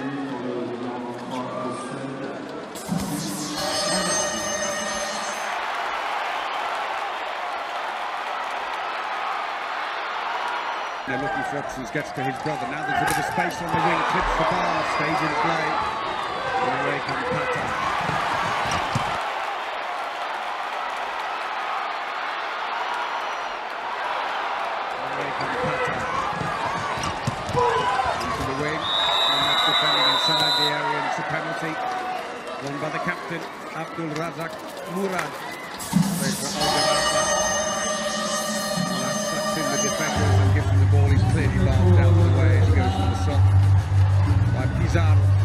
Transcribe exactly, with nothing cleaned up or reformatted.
They're looking for options, gets to his brother. Now there's a bit of space on the wing, clips the bar, stays in play. And away comes Pata. Away comes Pata. Into the wing, and that's defending inside the area, and it's a penalty. Won by the captain, Abdul Razak Murad. Away for Algarata. In the defenders and gives him the ball, he's clearly barred out of the way, and goes for the shot by Pizarro.